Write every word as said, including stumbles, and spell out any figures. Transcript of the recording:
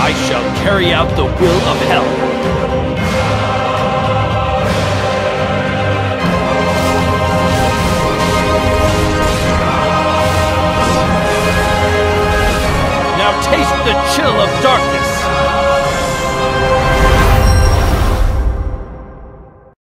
I shall carry out the will of hell. Now taste the chill of darkness!